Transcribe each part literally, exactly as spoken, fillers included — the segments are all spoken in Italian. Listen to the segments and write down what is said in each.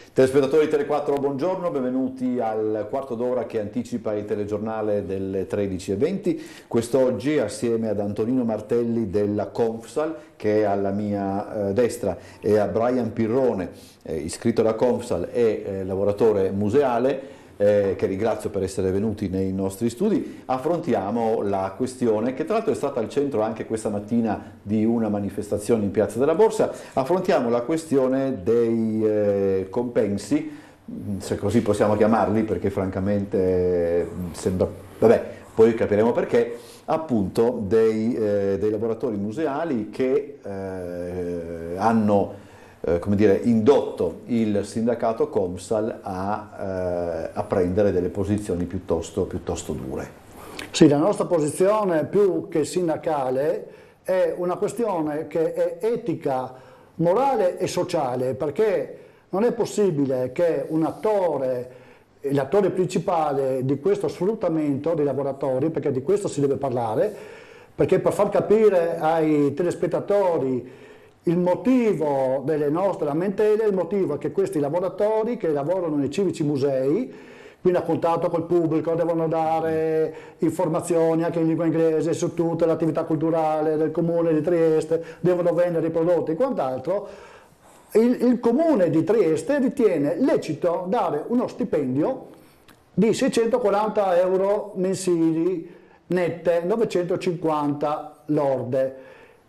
Telespettatori di Tele quattro, buongiorno, benvenuti al quarto d'ora che anticipa il telegiornale delle tredici e venti. Quest'oggi assieme ad Antonino Martelli della Confsal, che è alla mia eh, destra, e a Brian Pirrone, eh, iscritto alla Confsal e eh, lavoratore museale, Eh, che ringrazio per essere venuti nei nostri studi, affrontiamo la questione che tra l'altro è stata al centro anche questa mattina di una manifestazione in Piazza della Borsa. Affrontiamo la questione dei eh, compensi, se così possiamo chiamarli, perché francamente eh, sembra, vabbè, poi capiremo perché, appunto dei, eh, dei lavoratori museali che eh, hanno Eh, come dire, indotto il sindacato Confsal a, eh, a prendere delle posizioni piuttosto, piuttosto dure. Sì, la nostra posizione più che sindacale è una questione che è etica, morale e sociale, perché non è possibile che un attore, l'attore principale di questo sfruttamento dei lavoratori, perché di questo si deve parlare, perché per far capire ai telespettatori il motivo delle nostre lamentele, il motivo è che questi lavoratori che lavorano nei civici musei, quindi a contatto col pubblico, devono dare informazioni anche in lingua inglese su tutta l'attività culturale del comune di Trieste, devono vendere i prodotti e quant'altro. Il, il comune di Trieste ritiene lecito dare uno stipendio di seicentoquaranta euro mensili nette, novecentocinquanta lorde.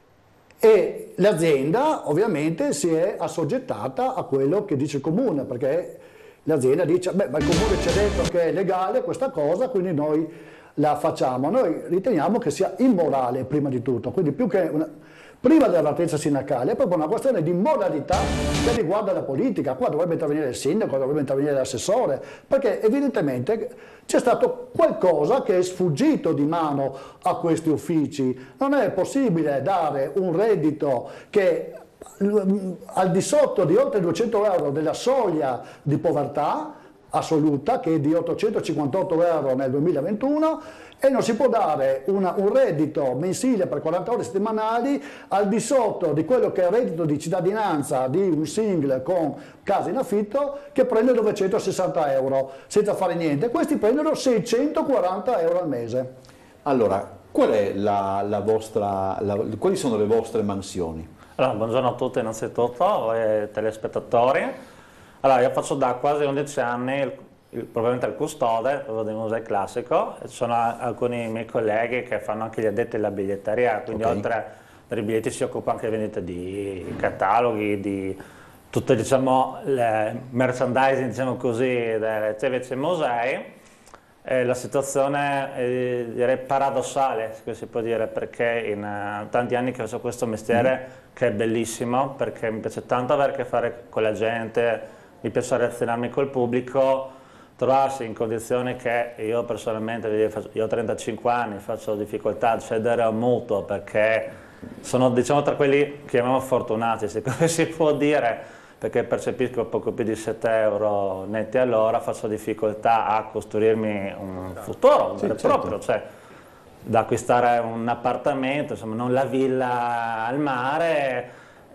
E l'azienda ovviamente si è assoggettata a quello che dice il comune, perché l'azienda dice, beh, ma il comune ci ha detto che è legale questa cosa, quindi noi la facciamo. Noi riteniamo che sia immorale prima di tutto, quindi più che una, prima dell'avvertenza sindacale è proprio una questione di moralità che riguarda la politica. Qua dovrebbe intervenire il sindaco, dovrebbe intervenire l'assessore, perché evidentemente c'è stato qualcosa che è sfuggito di mano a questi uffici. Non è possibile dare un reddito che al di sotto di oltre duecento euro della soglia di povertà assoluta, che è di ottocentocinquantotto euro nel duemilaventuno, e non si può dare una, un reddito mensile per quaranta ore settimanali al di sotto di quello che è il reddito di cittadinanza di un single con casa in affitto, che prende novecentosessanta euro senza fare niente. Questi prendono seicentoquaranta euro al mese. Allora, qual è la, la vostra, la, quali sono le vostre mansioni? Allora, buongiorno a tutti innanzitutto, voi telespettatori. Allora, io faccio da quasi undici anni il, il, probabilmente il custode del museo classico, e ci sono alcuni miei colleghi che fanno anche gli addetti alla biglietteria, quindi okay, oltre ai biglietti si occupa anche di vendita di cataloghi, di tutte, diciamo, le merchandising, diciamo così, dei C V C musei. E la situazione è, direi, paradossale, se si può dire, perché in uh, tanti anni che faccio questo mestiere, mm. che è bellissimo, perché mi piace tanto avere a che fare con la gente, mi piace relazionarmi col pubblico, trovarsi in condizioni che io personalmente, io ho trentacinque anni, faccio difficoltà ad accedere a un mutuo perché sono, diciamo, tra quelli che chiamiamo fortunati, se così si può dire, perché percepisco poco più di sette euro netti all'ora, faccio difficoltà a costruirmi un futuro sì, vero e certo. proprio, cioè da acquistare un appartamento, insomma non la villa al mare.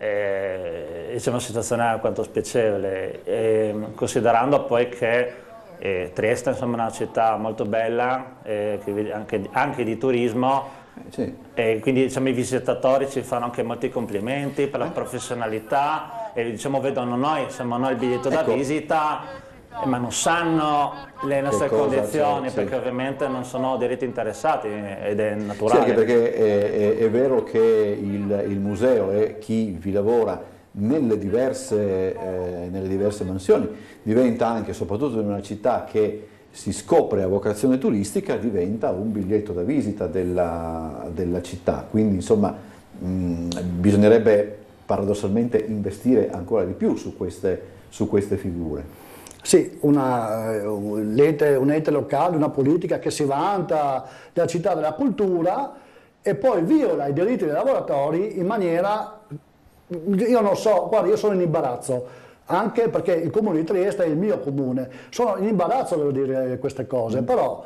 E c'è una situazione alquanto spiacevole, e, considerando poi che eh, Trieste, insomma, è una città molto bella, eh, che, anche, anche di turismo, eh, sì. E quindi, diciamo, i visitatori ci fanno anche molti complimenti per la professionalità, e, diciamo, vedono noi, siamo noi il biglietto ecco. da visita, ma non sanno le nostre condizioni, perché sì, ovviamente non sono diritti interessati, ed è naturale. Sì, anche perché è, è, è vero che il, il museo e chi vi lavora nelle diverse, eh, nelle diverse mansioni diventa anche, soprattutto in una città che si scopre a vocazione turistica, diventa un biglietto da visita della, della città, quindi insomma mh, bisognerebbe paradossalmente investire ancora di più su queste, su queste figure. Sì, una, un, ente, un ente locale, una politica che si vanta della città della cultura e poi viola i diritti dei lavoratori in maniera, io non so, guarda, io sono in imbarazzo, anche perché il comune di Trieste è il mio comune, sono in imbarazzo, devo dire queste cose, però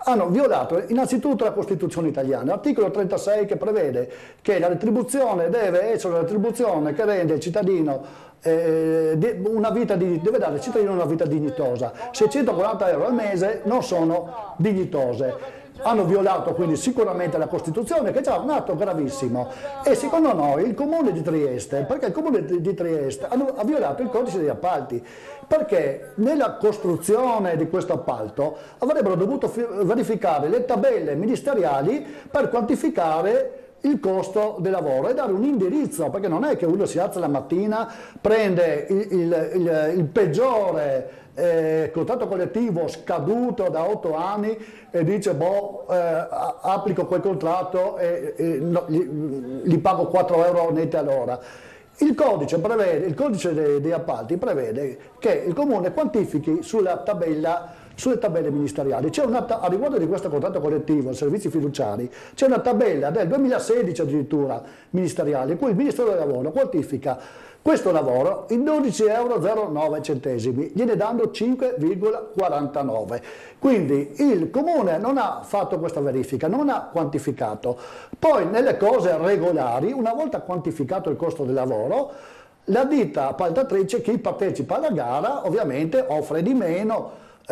hanno violato innanzitutto la Costituzione italiana, l'articolo trentasei che prevede che la retribuzione deve essere una retribuzione che rende il cittadino eh, una vita di, deve dare al cittadino una vita dignitosa. seicentoquaranta euro al mese non sono dignitose. Hanno violato quindi sicuramente la Costituzione, che è già un atto gravissimo, e secondo noi il Comune di Trieste, perché il Comune di Trieste hanno, ha violato il codice degli appalti, perché nella costruzione di questo appalto avrebbero dovuto verificare le tabelle ministeriali per quantificare il costo del lavoro e dare un indirizzo, perché non è che uno si alza la mattina, prende il, il, il, il peggiore eh, contratto collettivo scaduto da otto anni e dice boh, eh, applico quel contratto e, e no, gli, gli pago quattro euro netti all'ora. Il codice, prevede, il codice dei, dei appalti prevede che il Comune quantifichi sulla tabella, sulle tabelle ministeriali. C'è una, a riguardo di questo contratto collettivo, servizi fiduciari, c'è una tabella del duemilasedici addirittura ministeriale, in cui il Ministero del Lavoro quantifica questo lavoro in dodici euro e zero nove centesimi, gliene dando cinque virgola quarantanove. Quindi il Comune non ha fatto questa verifica, non ha quantificato. Poi nelle cose regolari, una volta quantificato il costo del lavoro, la ditta appaltatrice, chi partecipa alla gara, ovviamente offre di meno,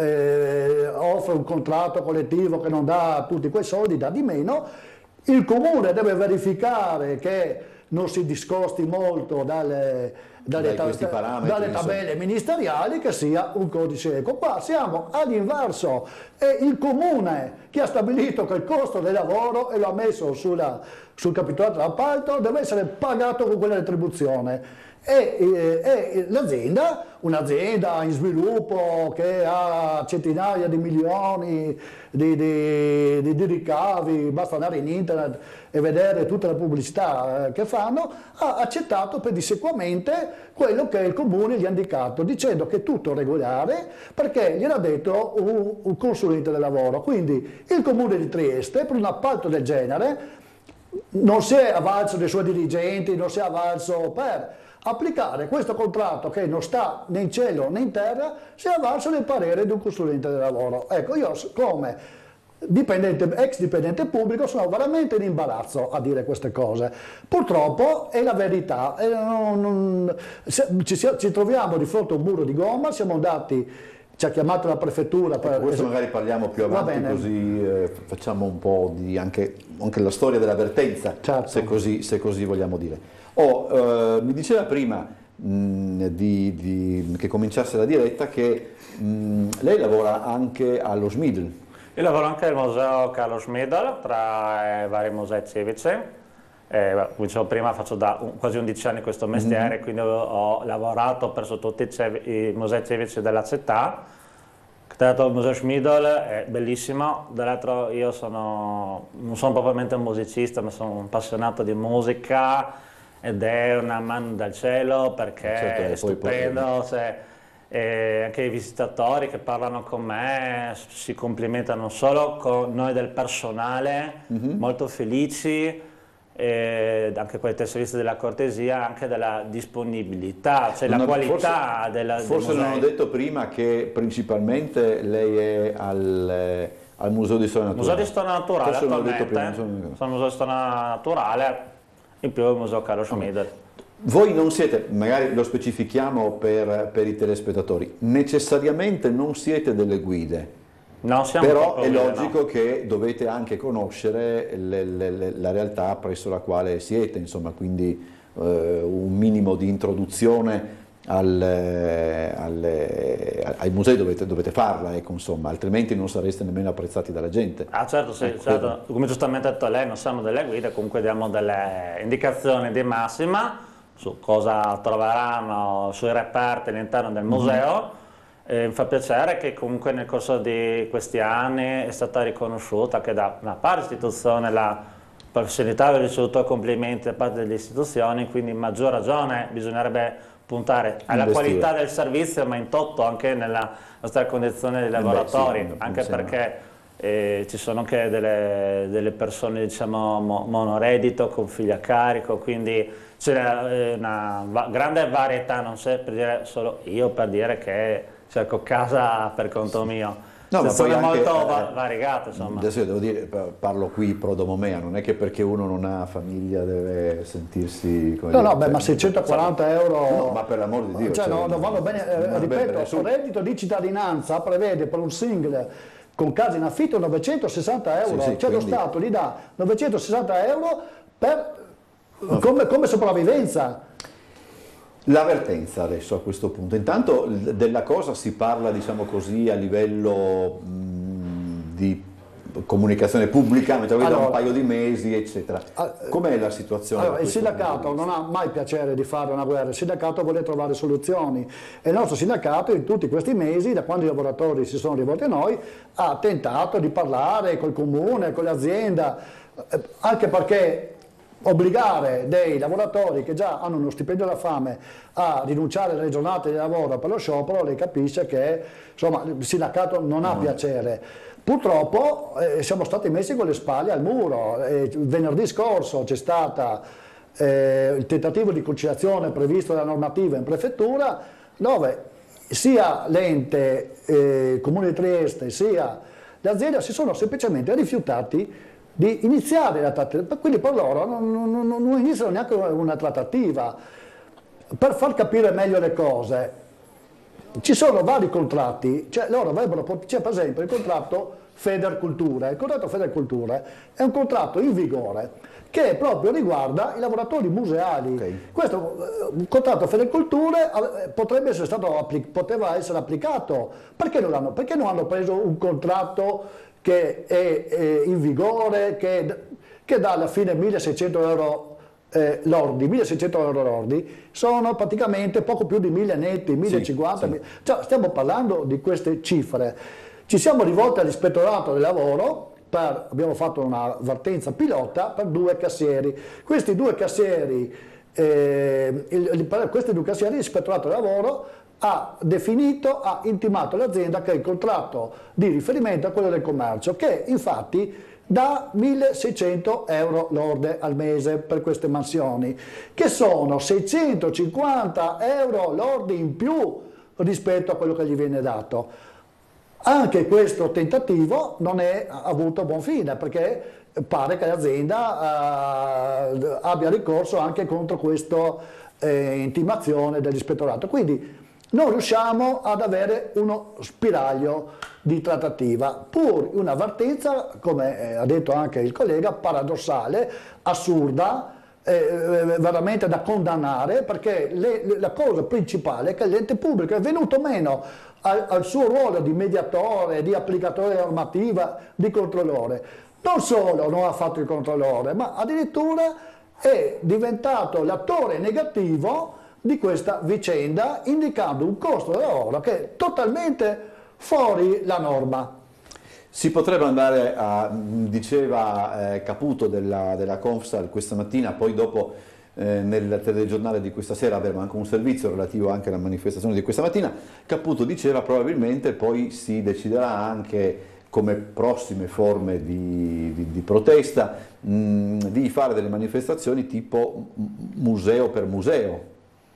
eh, offre un contratto collettivo che non dà tutti quei soldi, dà di meno. Il Comune deve verificare che non si discosti molto dalle, dalle, ta dalle tabelle ministeriali, che sia un codice equo. Qua siamo all'inverso, è il Comune che ha stabilito che il costo del lavoro e lo ha messo sulla, sul capitolato dell'appalto deve essere pagato con quella retribuzione. E, e, e l'azienda, un'azienda in sviluppo che ha centinaia di milioni di, di, di, di ricavi, basta andare in internet e vedere tutte le pubblicità che fanno, ha accettato pedissequamente quello che il Comune gli ha indicato, dicendo che è tutto regolare perché gliel'ha detto un, un consulente del lavoro. Quindi il Comune di Trieste, per un appalto del genere, non si è avvalso dei suoi dirigenti, non si è avvalso per applicare questo contratto che non sta né in cielo né in terra, si è avvalso del parere di un consulente del lavoro. Ecco, io come dipendente, ex dipendente pubblico sono veramente in imbarazzo a dire queste cose. Purtroppo è la verità, e non, non, ci, ci troviamo di fronte a un muro di gomma, siamo andati, ci ha chiamato la prefettura per... Ecco, questo magari parliamo più avanti, così eh, facciamo un po' di anche, anche la storia dell'avvertenza, certo. se, così, se così vogliamo dire. Oh, eh, mi diceva prima mh, di, di, che cominciasse la diretta che mh, lei lavora anche allo Schmidl. Io lavoro anche al museo Carlo Schmidl, tra i vari musei civici. Eh, come dicevo prima, faccio da un, quasi undici anni questo mestiere, mm-hmm. quindi ho, ho lavorato presso tutti i, i musei civici della città. Tra l'altro il museo Schmidl è bellissimo, dall'altro io sono, non sono propriamente un musicista, ma sono un appassionato di musica ed è una mano dal cielo perché certo, è stupendo. Poi, poi... Cioè, e anche i visitatori che parlano con me si complimentano non solo con noi del personale, mm-hmm. molto felici, e anche con i tesseristi della cortesia, anche della disponibilità, cioè non la qualità forse, della forse non ho detto prima che principalmente lei è al, al Museo di Storia Naturale. Museo di Storia Naturale forse attualmente, prima, sono... sono al Museo di Storia Naturale, in più il Museo Carlo Schmidl. Voi non siete, magari lo specifichiamo per, per i telespettatori, necessariamente non siete delle guide, no, siamo però è guide, logico no. che dovete anche conoscere le, le, le, la realtà presso la quale siete, insomma, quindi eh, un minimo di introduzione al, al, ai musei dovete, dovete farla, ecco, insomma, altrimenti non sareste nemmeno apprezzati dalla gente. Ah certo, sì, ecco, certo. Come giustamente ha detto lei, non siamo delle guide, comunque diamo delle indicazioni di massima su cosa troveranno sui reperti all'interno del museo. Mm-hmm. E mi fa piacere che comunque nel corso di questi anni è stata riconosciuta anche da una parte dell'istituzione la professionalità, aver ricevuto complimenti da parte delle istituzioni, quindi in maggior ragione bisognerebbe puntare alla Investire. qualità del servizio, ma in tutto anche nella nostra condizione dei lavoratori, Beh, sì, anche perché eh, ci sono anche delle, delle persone, diciamo, mo monoreddito con figli a carico, quindi c'è una va grande varietà, non so per dire solo io, per dire che cerco casa per conto mio. No, ma poi anche, molto eh, va variegato, insomma. Adesso io devo dire, parlo qui pro domea, non è che perché uno non ha famiglia deve sentirsi... Come no, dire, no, beh, ma seicentoquaranta euro... No, ma per l'amor di Dio... Cioè, cioè, no, non vanno bene, eh, non ripeto, bene, il reddito di cittadinanza prevede per un single con casa in affitto novecentosessanta euro, sì, sì, cioè quindi... lo Stato gli dà novecentosessanta euro per, come, come sopravvivenza. L'avvertenza adesso a questo punto, intanto della cosa si parla, diciamo così, a livello mh, di comunicazione pubblica, allora, da un paio di mesi, eccetera. Com'è la situazione? Allora, il sindacato non ha mai piacere di fare una guerra, il sindacato vuole trovare soluzioni e il nostro sindacato in tutti questi mesi, da quando i lavoratori si sono rivolti a noi, ha tentato di parlare col comune, con l'azienda, anche perché obbligare dei lavoratori che già hanno uno stipendio da fame a rinunciare alle giornate di lavoro per lo sciopero, lei capisce che insomma, il sindacato non ha piacere. Purtroppo eh, siamo stati messi con le spalle al muro. Eh, venerdì scorso c'è stato eh, il tentativo di conciliazione previsto dalla normativa in prefettura, dove sia l'ente eh, Comune di Trieste sia l'azienda si sono semplicemente rifiutati di iniziare la trattativa, quindi per loro non, non, non iniziano neanche una trattativa. Per far capire meglio le cose, ci sono vari contratti, cioè loro avrebbero, c'è per esempio il contratto Federcultura, il contratto Federcultura è un contratto in vigore che proprio riguarda i lavoratori museali. Okay. Questo eh, contratto Federcultura eh, potrebbe essere stato, poteva essere applicato, perché non l'hanno? Perché non hanno preso un contratto che è, è in vigore, che, che dà alla fine milleseicento euro eh, lordi, milleseicento euro lordi, sono praticamente poco più di mille netti, millecinquanta, sì, sì. Cioè, stiamo parlando di queste cifre. Ci siamo rivolti all'ispettorato del lavoro, per, abbiamo fatto un'avvertenza pilota per due cassieri. Questi due cassieri, eh, il, il, questi due cassieri, l'ispettorato del lavoro ha definito, ha intimato all'azienda che il contratto di riferimento è quello del commercio, che infatti dà milleseicento euro lorde al mese per queste mansioni, che sono seicentocinquanta euro lordi in più rispetto a quello che gli viene dato. Anche questo tentativo non è avuto buon fine, perché pare che l'azienda eh, abbia ricorso anche contro questa eh, intimazione dell'ispettorato. Quindi non riusciamo ad avere uno spiraglio di trattativa, pur un'avvertenza, come ha detto anche il collega, paradossale, assurda, eh, veramente da condannare, perché le, le, la cosa principale è che l'ente pubblico è venuto meno al, al suo ruolo di mediatore, di applicatore normativa, di controllore. Non solo non ha fatto il controllore, ma addirittura è diventato l'attore negativo di questa vicenda, indicando un costo del lavoro che è totalmente fuori la norma. Si potrebbe andare a, diceva eh, Caputo della, della Confsal questa mattina, poi dopo eh, nel telegiornale di questa sera avremo anche un servizio relativo anche alla manifestazione di questa mattina. Caputo diceva probabilmente poi si deciderà anche come prossime forme di, di, di protesta mh, di fare delle manifestazioni tipo museo per museo.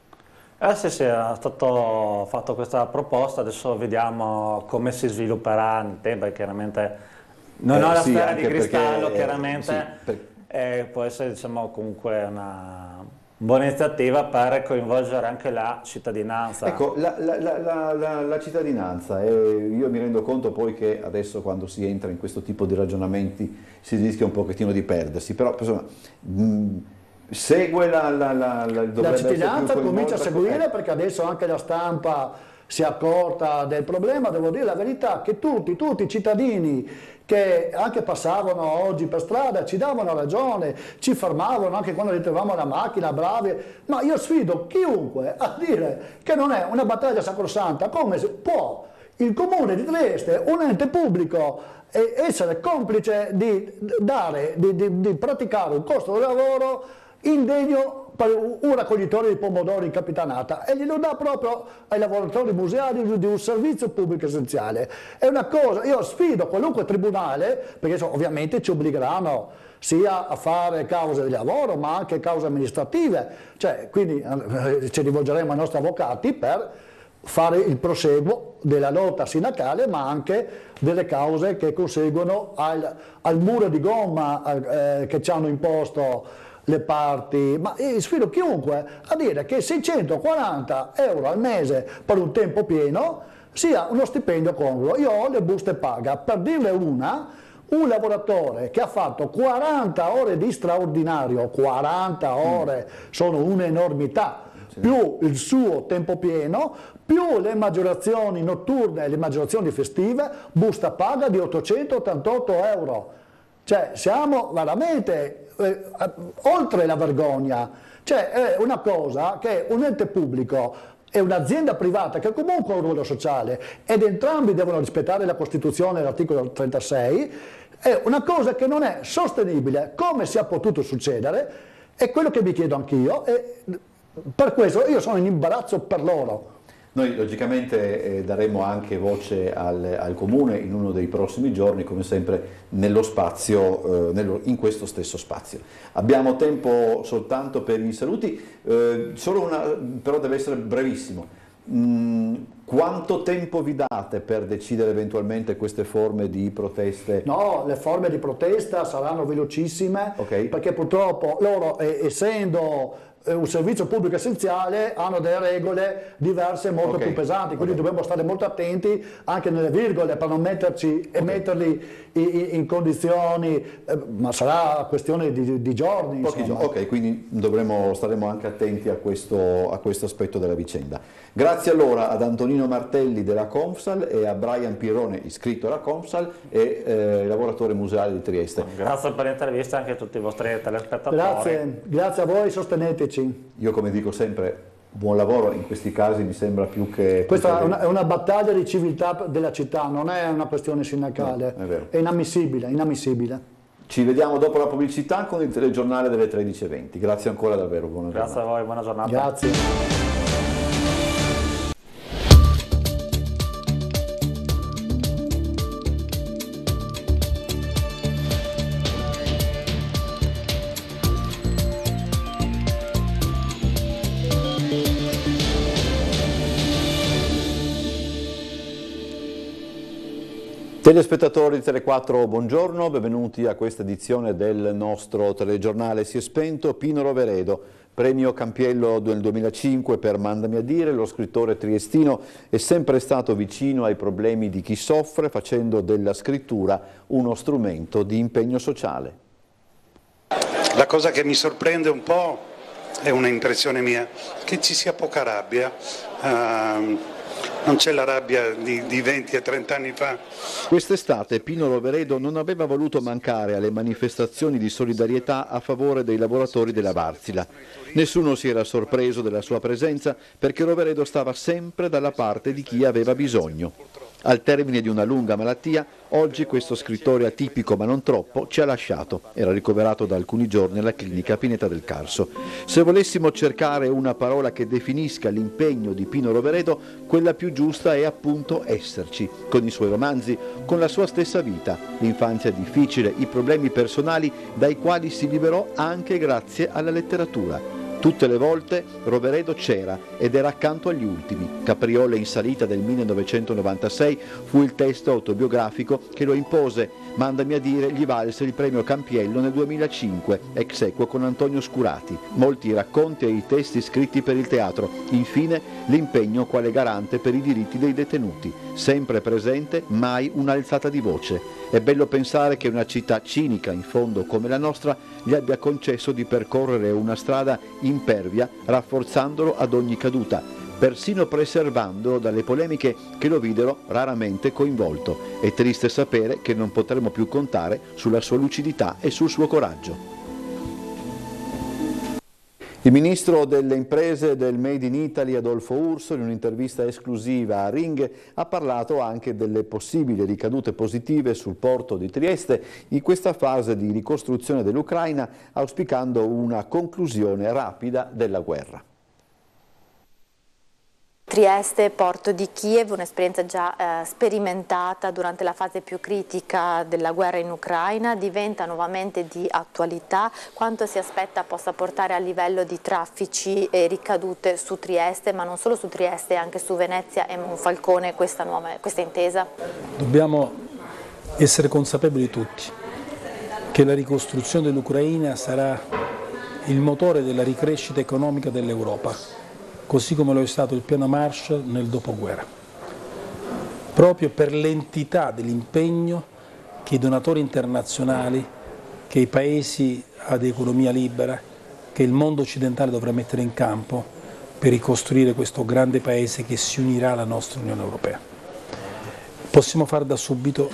Eh sì, sì, è stato fatto questa proposta, adesso vediamo come si svilupperà nel tempo, chiaramente non eh, ho la sì, sfera di cristallo, perché, chiaramente, sì, per... eh, può essere diciamo, comunque una buona iniziativa per coinvolgere anche la cittadinanza. Ecco, la, la, la, la, la cittadinanza, eh, io mi rendo conto poi che adesso quando si entra in questo tipo di ragionamenti si rischia un pochettino di perdersi, però insomma... Mh, segue la, la, la, la, la cittadinanza, comincia a seguire, perché adesso anche la stampa si è accorta del problema. Devo dire la verità che tutti, tutti i cittadini che anche passavano oggi per strada ci davano ragione, ci fermavano anche quando ritrovavamo la macchina, bravi, ma io sfido chiunque a dire che non è una battaglia sacrosanta. Come può il comune di Trieste, un ente pubblico, essere complice di dare, di, di, di praticare un costo di lavoro indegno per un raccoglitore di pomodori in capitanata, e glielo dà proprio ai lavoratori museali di un servizio pubblico essenziale? È una cosa, io sfido qualunque tribunale, perché ovviamente ci obbligheranno sia a fare cause di lavoro ma anche cause amministrative, cioè, quindi eh, ci rivolgeremo ai nostri avvocati per fare il proseguo della lotta sindacale, ma anche delle cause che conseguono al, al muro di gomma eh, che ci hanno imposto le parti. Ma eh, sfido chiunque a dire che seicentoquaranta euro al mese per un tempo pieno sia uno stipendio congruo. Io ho le buste paga, per dirne una, un lavoratore che ha fatto quaranta ore di straordinario, quaranta ore sono un'enormità, più il suo tempo pieno, più le maggiorazioni notturne e le maggiorazioni festive, busta paga di ottocentottantotto euro. Cioè siamo veramente eh, oltre la vergogna. Cioè è una cosa che un ente pubblico e un'azienda privata che comunque ha un ruolo sociale ed entrambi devono rispettare la Costituzione, l'articolo trentasei, è una cosa che non è sostenibile. Come sia potuto succedere? È quello che mi chiedo anch'io. E per questo io sono in imbarazzo per loro. Noi logicamente eh, daremo anche voce al, al Comune in uno dei prossimi giorni, come sempre nello spazio, eh, nello, in questo stesso spazio. Abbiamo tempo soltanto per i saluti, eh, solo una, però deve essere brevissimo. Mm, quanto tempo vi date per decidere eventualmente queste forme di proteste? No, le forme di protesta saranno velocissime, okay, perché purtroppo loro, eh, essendo un servizio pubblico essenziale, hanno delle regole diverse molto okay. più pesanti, quindi okay. dobbiamo stare molto attenti anche nelle virgole per non metterci okay. e metterli in, in condizioni, eh, ma sarà questione di, di giorni. Giorni. Ok, quindi dovremo, staremo anche attenti a questo, a questo aspetto della vicenda. Grazie allora ad Antonino Martelli della Confsal e a Brian Pirrone, iscritto alla Confsal e eh, lavoratore museale di Trieste. Grazie per l'intervista anche a tutti i vostri telespettatori. Grazie, grazie a voi, sosteneteci. Io come dico sempre, buon lavoro, in questi casi mi sembra più che... Questa è una, è una battaglia di civiltà della città, non è una questione sindacale, no, è, vero. È inammissibile, inammissibile. Ci vediamo dopo la pubblicità con il telegiornale delle tredici e venti. Grazie ancora davvero, buona giornata. Grazie a voi, buona giornata. Grazie. Telespettatori di Telequattro, buongiorno, benvenuti a questa edizione del nostro telegiornale. Si è spento Pino Roveredo, premio Campiello del duemilacinque per Mandami a dire. Lo scrittore triestino è sempre stato vicino ai problemi di chi soffre, facendo della scrittura uno strumento di impegno sociale. La cosa che mi sorprende un po', è una impressione mia, che ci sia poca rabbia. Uh, Non c'è la rabbia di, di venti e trenta anni fa. Quest'estate Pino Roveredo non aveva voluto mancare alle manifestazioni di solidarietà a favore dei lavoratori della Wärtsilä. Nessuno si era sorpreso della sua presenza perché Roveredo stava sempre dalla parte di chi aveva bisogno. Al termine di una lunga malattia, oggi questo scrittore atipico ma non troppo ci ha lasciato. Era ricoverato da alcuni giorni alla clinica Pineta del Carso. Se volessimo cercare una parola che definisca l'impegno di Pino Roveredo, quella più giusta è appunto esserci, con i suoi romanzi, con la sua stessa vita, l'infanzia difficile, i problemi personali dai quali si liberò anche grazie alla letteratura. Tutte le volte Roveredo c'era ed era accanto agli ultimi. Capriole in salita del millenovecentonovantasei fu il testo autobiografico che lo impose. Mandami a dire gli valse il premio Campiello nel duemilacinque, ex equo con Antonio Scurati. Molti racconti e i testi scritti per il teatro. Infine l'impegno quale garante per i diritti dei detenuti. Sempre presente, mai un'alzata di voce. È bello pensare che una città cinica, in fondo come la nostra, gli abbia concesso di percorrere una strada impervia, rafforzandolo ad ogni caduta, persino preservandolo dalle polemiche che lo videro raramente coinvolto. È triste sapere che non potremo più contare sulla sua lucidità e sul suo coraggio. Il ministro delle imprese del Made in Italy, Adolfo Urso, in un'intervista esclusiva a Ring, ha parlato anche delle possibili ricadute positive sul porto di Trieste in questa fase di ricostruzione dell'Ucraina, auspicando una conclusione rapida della guerra. Trieste, porto di Kiev, un'esperienza già eh, sperimentata durante la fase più critica della guerra in Ucraina, diventa nuovamente di attualità. Quanto si aspetta possa portare a livello di traffici e ricadute su Trieste, ma non solo su Trieste, anche su Venezia e Monfalcone, questa, nuova, questa intesa? Dobbiamo essere consapevoli tutti che la ricostruzione dell'Ucraina sarà il motore della ricrescita economica dell'Europa, così come lo è stato il piano Marshall nel dopoguerra, proprio per l'entità dell'impegno che i donatori internazionali, che i paesi ad economia libera, che il mondo occidentale dovrà mettere in campo per ricostruire questo grande paese che si unirà alla nostra Unione Europea. Possiamo fare da subito,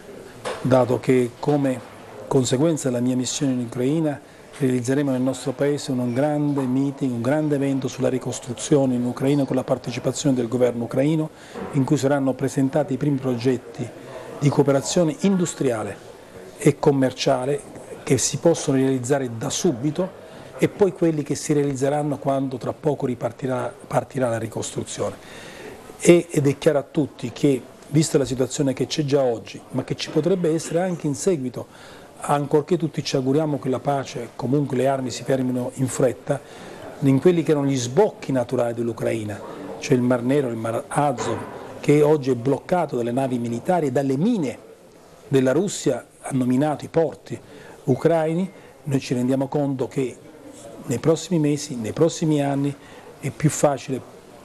dato che come conseguenza della mia missione in Ucraina realizzeremo nel nostro Paese un grande meeting, un grande evento sulla ricostruzione in Ucraina con la partecipazione del governo ucraino, in cui saranno presentati i primi progetti di cooperazione industriale e commerciale che si possono realizzare da subito e poi quelli che si realizzeranno quando tra poco ripartirà partirà la ricostruzione. E, ed è chiaro a tutti che, vista la situazione che c'è già oggi, ma che ci potrebbe essere anche in seguito, ancorché tutti ci auguriamo che la pace, comunque le armi si fermino in fretta, in quelli che erano gli sbocchi naturali dell'Ucraina, cioè il Mar Nero, il Mar Azov, che oggi è bloccato dalle navi militari e dalle mine della Russia, hanno minato i porti ucraini, noi ci rendiamo conto che nei prossimi mesi, nei prossimi anni è più facile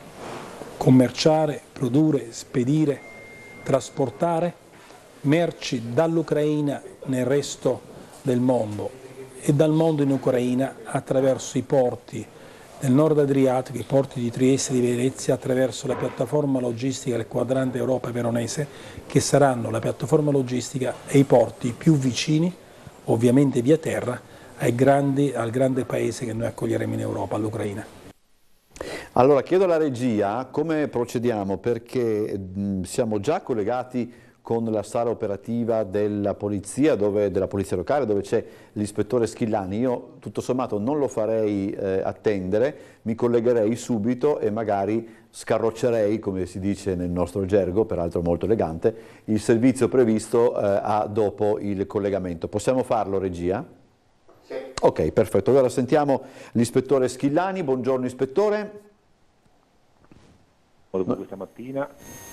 commerciare, produrre, spedire, trasportare merci dall'Ucraina nel resto del mondo e dal mondo in Ucraina attraverso i porti del nord Adriatico, i porti di Trieste e di Venezia, attraverso la piattaforma logistica del quadrante Europa veronese, che saranno la piattaforma logistica e i porti più vicini, ovviamente via terra, ai grandi, al grande paese che noi accoglieremo in Europa, all'Ucraina. Allora chiedo alla regia come procediamo, perché mh, siamo già collegati con la sala operativa della polizia, dove, della polizia locale, dove c'è l'ispettore Schillani. Io tutto sommato non lo farei eh, attendere, mi collegherei subito e magari scarroccerei, come si dice nel nostro gergo, peraltro molto elegante, il servizio previsto eh, a dopo il collegamento. Possiamo farlo, regia? Sì. Ok, perfetto. Allora sentiamo l'ispettore Schillani. Buongiorno ispettore. Questa mattina.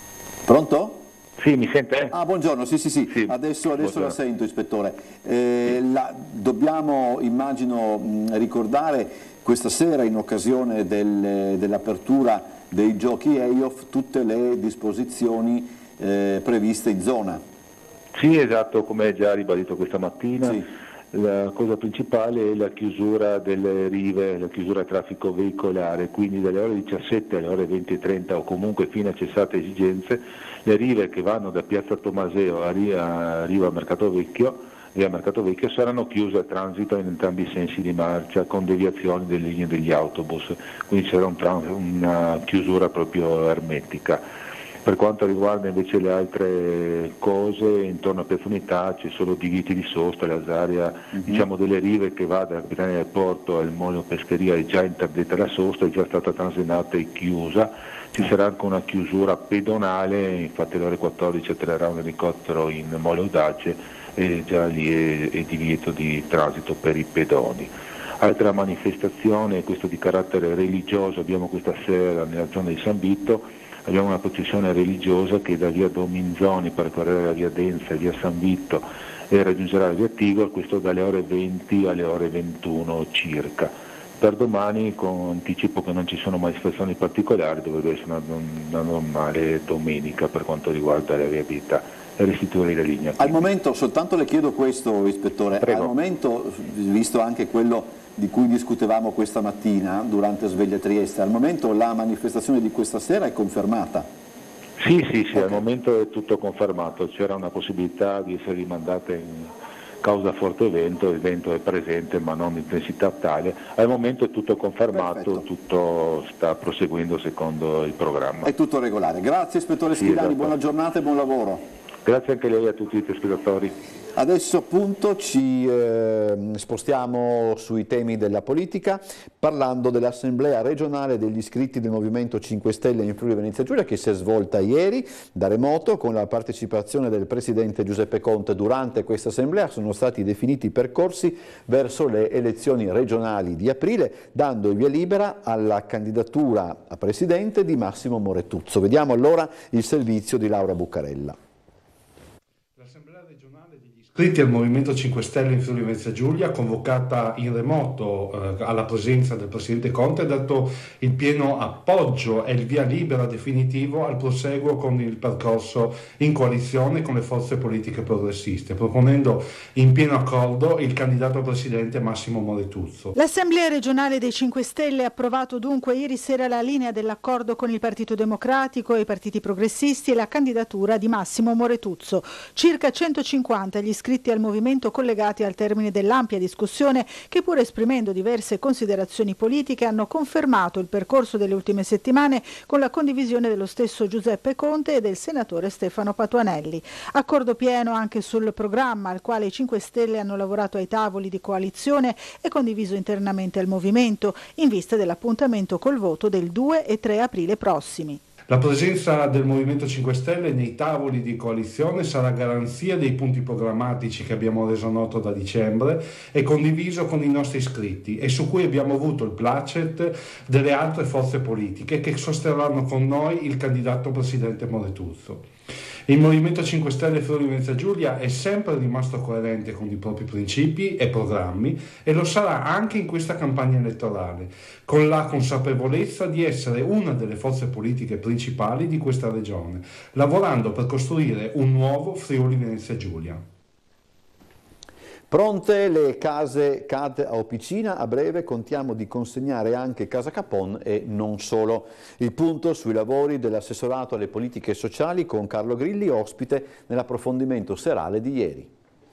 Pronto? Sì, mi sente? Ah, buongiorno, sì, sì, sì, sì. adesso, adesso la sento, ispettore. Eh, la, dobbiamo, immagino, mh, ricordare questa sera, in occasione del, dell'apertura dei giochi EIOF, tutte le disposizioni eh, previste in zona. Sì, esatto, come già ribadito questa mattina. Sì. La cosa principale è la chiusura delle rive, la chiusura al traffico veicolare, quindi dalle ore diciassette alle ore venti e trenta o comunque fino a cessate esigenze, le rive che vanno da Piazza Tomaseo a riva, a riva Mercato Vecchio, via Mercato Vecchio saranno chiuse a transito in entrambi i sensi di marcia con deviazioni delle linee degli autobus, quindi c'era un una chiusura proprio ermetica. Per quanto riguarda invece le altre cose, intorno a Piazza Unità ci sono divieti di sosta, l'area mm-hmm. diciamo delle rive che va dalla Capitania del Porto al Molo Pescheria è già interdetta la sosta, è già stata transinata e chiusa, ci sarà anche una chiusura pedonale, infatti alle ore quattordici atterrerà un elicottero in Molo Audace e già lì è, è divieto di transito per i pedoni. Altra manifestazione, questo di carattere religioso, abbiamo questa sera nella zona di San Vito. Abbiamo una processione religiosa che da via Dominzoni percorrerà la via Denza e via San Vito e raggiungerà la via Tigor, questo dalle ore venti alle ore ventuno circa. Per domani, con anticipo che non ci sono manifestazioni particolari, dovrebbe essere una, una normale domenica per quanto riguarda la viabilità e restituire le linee. Al momento, soltanto le chiedo questo, ispettore, Prego. Al momento, visto anche quello di cui discutevamo questa mattina durante Sveglia Trieste, al momento la manifestazione di questa sera è confermata? Sì, sì, sì, okay. Al momento è tutto confermato, c'era una possibilità di essere rimandata in causa forte evento, l'evento è presente ma non in intensità tale, al momento è tutto confermato, Perfetto. Tutto sta proseguendo secondo il programma. È tutto regolare, grazie ispettore sì, Schillani, esatto. Buona giornata e buon lavoro. Grazie anche a lei e a tutti i telespettatori. Adesso appunto ci eh, spostiamo sui temi della politica parlando dell'Assemblea regionale degli iscritti del Movimento cinque Stelle in Friuli Venezia Giulia che si è svolta ieri da remoto con la partecipazione del Presidente Giuseppe Conte. Durante questa Assemblea sono stati definiti i percorsi verso le elezioni regionali di aprile, dando il via libera alla candidatura a Presidente di Massimo Moretuzzo. Vediamo allora il servizio di Laura Buccarella. Iscritti al Movimento cinque Stelle in Friuli Venezia Giulia, convocata in remoto eh, alla presenza del Presidente Conte, ha dato il pieno appoggio e il via libera definitivo al proseguo con il percorso in coalizione con le forze politiche progressiste, proponendo in pieno accordo il candidato a Presidente Massimo Moretuzzo. L'Assemblea regionale dei cinque Stelle ha approvato dunque ieri sera la linea dell'accordo con il Partito Democratico e i partiti progressisti e la candidatura di Massimo Moretuzzo. Circa centocinquanta gli iscritti al movimento collegati al termine dell'ampia discussione che, pur esprimendo diverse considerazioni politiche, hanno confermato il percorso delle ultime settimane con la condivisione dello stesso Giuseppe Conte e del senatore Stefano Patuanelli. Accordo pieno anche sul programma al quale i cinque Stelle hanno lavorato ai tavoli di coalizione e condiviso internamente al movimento in vista dell'appuntamento col voto del due e tre aprile prossimi. La presenza del Movimento cinque Stelle nei tavoli di coalizione sarà garanzia dei punti programmatici che abbiamo reso noto da dicembre e condiviso con i nostri iscritti e su cui abbiamo avuto il placet delle altre forze politiche che sosterranno con noi il candidato Presidente Moretuzzo. Il Movimento cinque Stelle Friuli Venezia Giulia è sempre rimasto coerente con i propri principi e programmi e lo sarà anche in questa campagna elettorale, con la consapevolezza di essere una delle forze politiche principali di questa regione, lavorando per costruire un nuovo Friuli Venezia Giulia. Pronte le case C A D a Opicina, a breve contiamo di consegnare anche Casa Capon e non solo. Il punto sui lavori dell'assessorato alle politiche sociali con Carlo Grilli, ospite nell'approfondimento serale di ieri.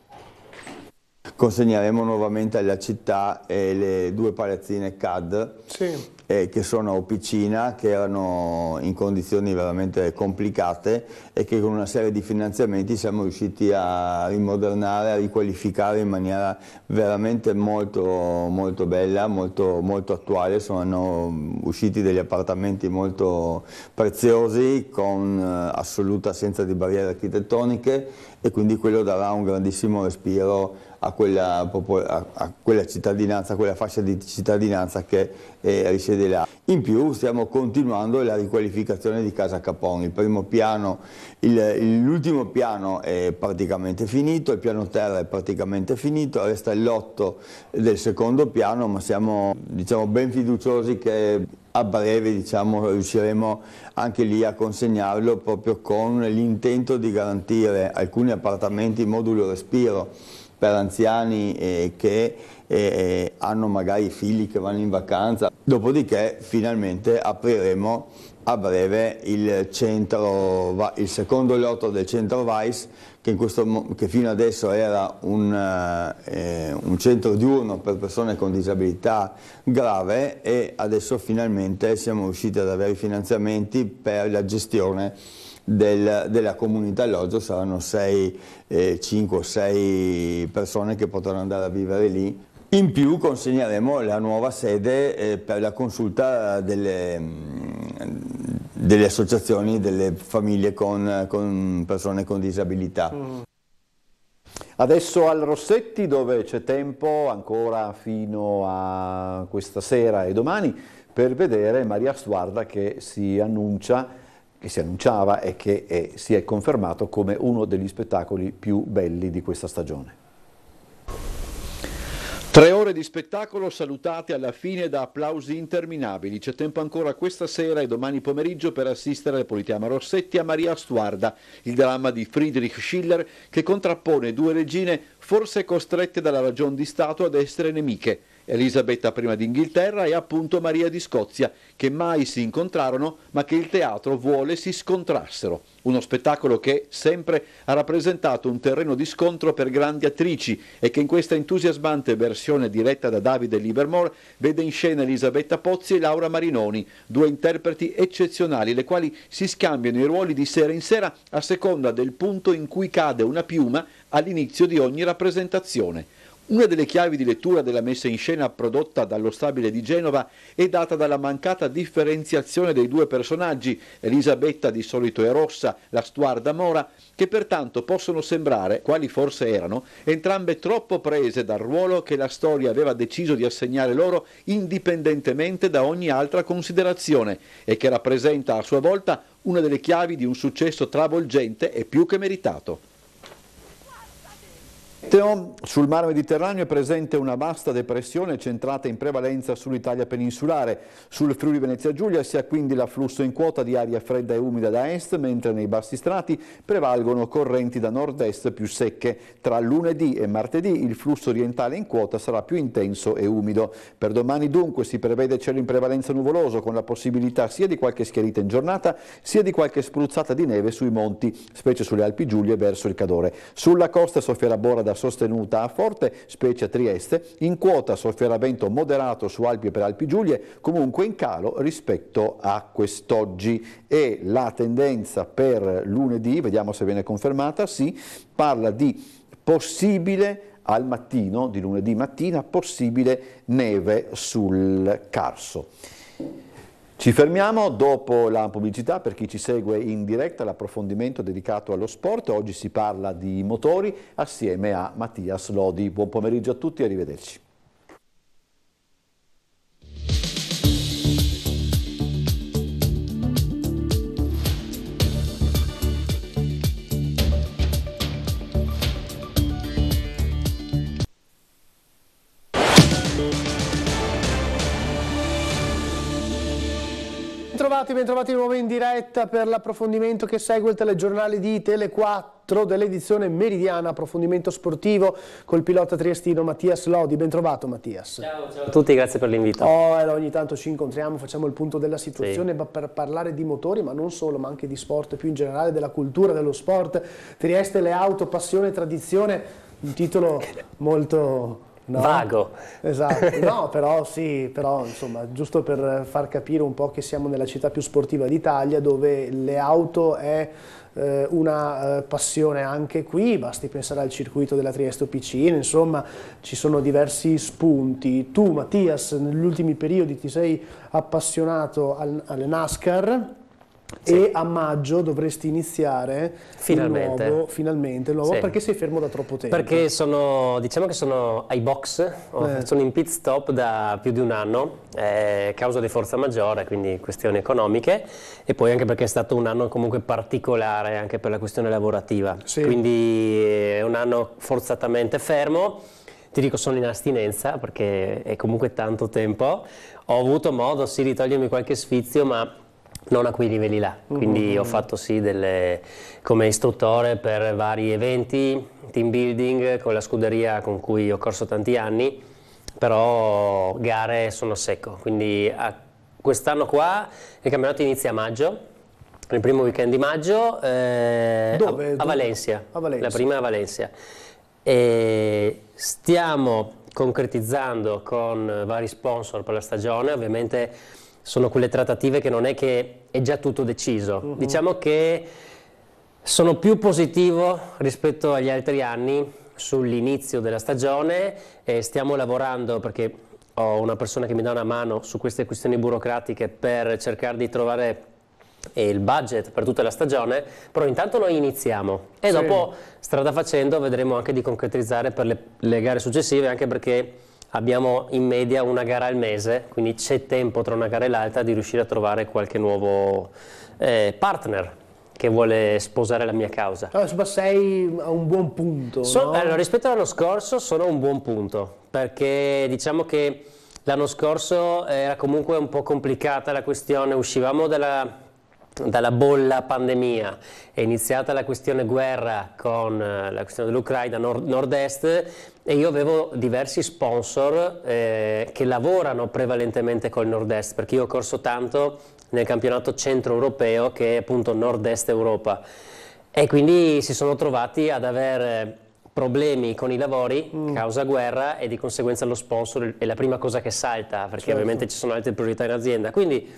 Consegneremo nuovamente alla città eh, le due palazzine C A D sì. eh, che sono a Opicina, che erano in condizioni veramente complicate e che con una serie di finanziamenti siamo riusciti a rimodernare, a riqualificare in maniera veramente molto, molto bella, molto, molto attuale. Sono usciti degli appartamenti molto preziosi con eh, assoluta assenza di barriere architettoniche e quindi quello darà un grandissimo respiro a quella, a, a quella cittadinanza, a quella fascia di cittadinanza che eh, risiede là. In più stiamo continuando la riqualificazione di Casa Capon. Il primo piano, l'ultimo piano è praticamente finito, il piano terra è praticamente finito, resta il lotto del secondo piano, ma siamo diciamo, ben fiduciosi che a breve diciamo, riusciremo anche lì a consegnarlo proprio con l'intento di garantire alcuni appartamenti modulo respiro per anziani eh, che eh, hanno magari figli che vanno in vacanza. Dopodiché finalmente apriremo a breve il, centro, il secondo lotto del centro Weiss, che, in questo, che fino adesso era un, eh, un centro diurno per persone con disabilità grave e adesso finalmente siamo riusciti ad avere i finanziamenti per la gestione Del, della comunità alloggio. Saranno cinque o sei persone che potranno andare a vivere lì. In più consegneremo la nuova sede eh, per la consulta delle, delle associazioni, delle famiglie con, con persone con disabilità. Mm. Adesso al Rossetti, dove c'è tempo ancora fino a questa sera e domani per vedere Maria Stuarda che si annuncia che si annunciava e che è, si è confermato come uno degli spettacoli più belli di questa stagione. Tre ore di spettacolo salutate alla fine da applausi interminabili. C'è tempo ancora questa sera e domani pomeriggio per assistere al Politeama Rossetti a Maria Stuarda, il dramma di Friedrich Schiller che contrappone due regine forse costrette dalla ragion di Stato ad essere nemiche. Elisabetta prima d'Inghilterra e appunto Maria di Scozia, che mai si incontrarono ma che il teatro vuole si scontrassero. Uno spettacolo che sempre ha rappresentato un terreno di scontro per grandi attrici e che in questa entusiasmante versione diretta da Davide Livermore vede in scena Elisabetta Pozzi e Laura Marinoni, due interpreti eccezionali, le quali si scambiano i ruoli di sera in sera a seconda del punto in cui cade una piuma all'inizio di ogni rappresentazione. Una delle chiavi di lettura della messa in scena prodotta dallo Stabile di Genova è data dalla mancata differenziazione dei due personaggi, Elisabetta di solito è rossa, la Stuarda mora, che pertanto possono sembrare, quali forse erano, entrambe troppo prese dal ruolo che la storia aveva deciso di assegnare loro indipendentemente da ogni altra considerazione e che rappresenta a sua volta una delle chiavi di un successo travolgente e più che meritato. Sul mar Mediterraneo è presente una vasta depressione centrata in prevalenza sull'Italia peninsulare. Sul Friuli Venezia Giulia si ha quindi l'afflusso in quota di aria fredda e umida da est, mentre nei bassi strati prevalgono correnti da nord-est più secche. Tra lunedì e martedì il flusso orientale in quota sarà più intenso e umido. Per domani dunque si prevede cielo in prevalenza nuvoloso, con la possibilità sia di qualche schiarita in giornata sia di qualche spruzzata di neve sui monti, specie sulle Alpi Giulie verso il Cadore. Sulla costa soffierà bora da sostenuta a forte, specie a Trieste, in quota soffierà vento moderato su Alpi e per Alpi Giulie, comunque in calo rispetto a quest'oggi. E la tendenza per lunedì, vediamo se viene confermata, sì, parla di possibile al mattino, di lunedì mattina, possibile neve sul Carso. Ci fermiamo dopo la pubblicità. Per chi ci segue in diretta, l'approfondimento dedicato allo sport. Oggi si parla di motori assieme a Mattias Lodi. Buon pomeriggio a tutti e arrivederci. Bentrovati, bentrovati di nuovo in diretta per l'approfondimento che segue il telegiornale di Tele quattro dell'edizione meridiana, approfondimento sportivo col pilota triestino Mattias Lodi. Bentrovato Mattias. Ciao, ciao a tutti, grazie per l'invito. Oh, eh, ogni tanto ci incontriamo, facciamo il punto della situazione, sì, per parlare di motori, ma non solo, ma anche di sport più in generale, della cultura dello sport. Trieste, le auto, passione e tradizione, un titolo molto... No? Vago. Esatto, no, però sì, però insomma, giusto per far capire un po' che siamo nella città più sportiva d'Italia, dove le auto è eh, una eh, passione anche qui, basti pensare al circuito della Trieste Opicine, insomma ci sono diversi spunti. Tu Mattias negli ultimi periodi ti sei appassionato al, alle NASCAR. Sì. E a maggio dovresti iniziare finalmente il nuovo, finalmente il nuovo, sì. Perché sei fermo da troppo tempo? Perché sono, diciamo che sono ai box, eh. sono in pit stop da più di un anno, eh, causa di forza maggiore, quindi questioni economiche, e poi anche perché è stato un anno comunque particolare anche per la questione lavorativa, sì. Quindi è un anno forzatamente fermo. Ti dico, sono in astinenza perché è comunque tanto tempo, ho avuto modo sì di togliermi qualche sfizio, ma non a quei livelli là, quindi mm-hmm. ho fatto sì delle, come istruttore per vari eventi, team building con la scuderia con cui ho corso tanti anni, però gare sono secco, quindi quest'anno qua il campionato inizia a maggio, il primo weekend di maggio eh, Dove? A, a, Valencia, a Valencia, la prima è a Valencia, e stiamo concretizzando con vari sponsor per la stagione, ovviamente sono quelle trattative che non è che è già tutto deciso, uh-huh. Diciamo che sono più positivo rispetto agli altri anni sull'inizio della stagione e stiamo lavorando perché ho una persona che mi dà una mano su queste questioni burocratiche per cercare di trovare il budget per tutta la stagione, però intanto noi iniziamo e sì. Dopo strada facendo vedremo anche di concretizzare per le, le gare successive, anche perché abbiamo in media una gara al mese, quindi c'è tempo tra una gara e l'altra di riuscire a trovare qualche nuovo eh, partner che vuole sposare la mia causa. Allora, sei a un buon punto, so, no? Allora, rispetto all'anno scorso sono a un buon punto, perché diciamo che l'anno scorso era comunque un po' complicata la questione, uscivamo dalla dalla bolla pandemia, è iniziata la questione guerra con la questione dell'Ucraina nord- nord-est, e io avevo diversi sponsor eh, che lavorano prevalentemente col nord-est, perché io ho corso tanto nel campionato centro-europeo che è appunto nord-est Europa, e quindi si sono trovati ad avere problemi con i lavori mm. causa guerra, e di conseguenza lo sponsor è la prima cosa che salta, perché certo. ovviamente ci sono altre priorità in azienda. Quindi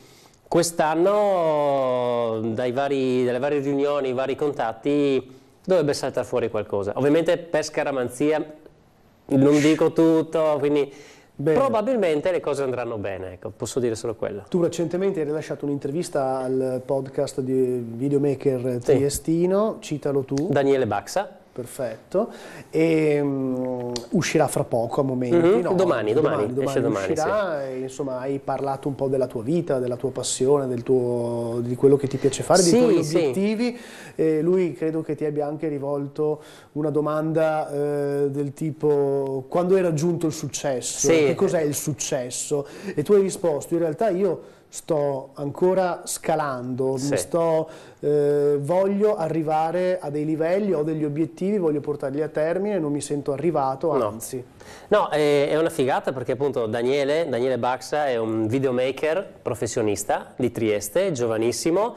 quest'anno dai vari, dalle varie riunioni, i vari contatti dovrebbe saltare fuori qualcosa. Ovviamente per scaramanzia non dico tutto, quindi bene. Probabilmente le cose andranno bene, ecco, posso dire solo quello. Tu recentemente hai rilasciato un'intervista al podcast di Videomaker Triestino, sì. Citalo tu. Daniele Baxa. Perfetto, e um, uscirà fra poco a momenti, mm-hmm. no? domani, domani, domani, domani, domani uscirà, sì. E, insomma, hai parlato un po' della tua vita, della tua passione, del tuo, di quello che ti piace fare, sì, dei tuoi sì. obiettivi, e lui credo che ti abbia anche rivolto una domanda eh, del tipo: quando hai raggiunto il successo? Sì. Che cos'è il successo? E tu hai risposto: in realtà io sto ancora scalando, sì. mi sto, eh, voglio arrivare a dei livelli, ho degli obiettivi, voglio portarli a termine, non mi sento arrivato, anzi. No, no è, è una figata, perché appunto Daniele, Daniele Baxa è un videomaker professionista di Trieste, giovanissimo,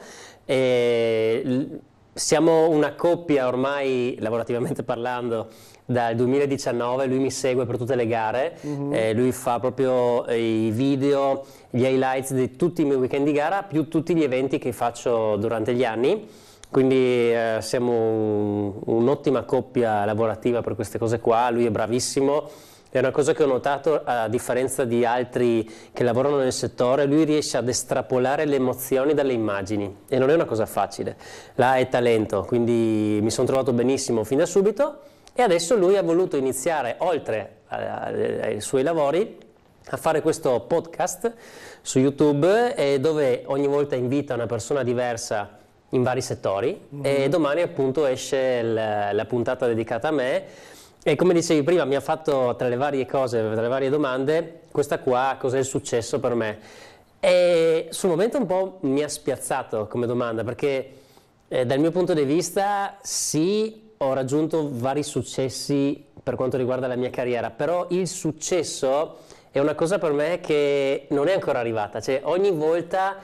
e siamo una coppia ormai, lavorativamente parlando, dal duemiladiciannove, lui mi segue per tutte le gare, mm-hmm. eh, lui fa proprio i video, gli highlights di tutti i miei weekend di gara, più tutti gli eventi che faccio durante gli anni, quindi eh, siamo un, un'ottima coppia lavorativa per queste cose qua, lui è bravissimo, è una cosa che ho notato, a differenza di altri che lavorano nel settore, lui riesce ad estrapolare le emozioni dalle immagini, e non è una cosa facile, là è talento, quindi mi sono trovato benissimo fin da subito. E adesso lui ha voluto iniziare, oltre ai suoi lavori, a fare questo podcast su YouTube, eh, dove ogni volta invita una persona diversa in vari settori, mm-hmm. e domani appunto esce la, la puntata dedicata a me, e come dicevi prima mi ha fatto, tra le varie cose, tra le varie domande, questa qua: cos'è il successo per me? E sul momento un po' mi ha spiazzato come domanda, perché eh, dal mio punto di vista sì, ho raggiunto vari successi per quanto riguarda la mia carriera, però il successo è una cosa per me che non è ancora arrivata, cioè ogni volta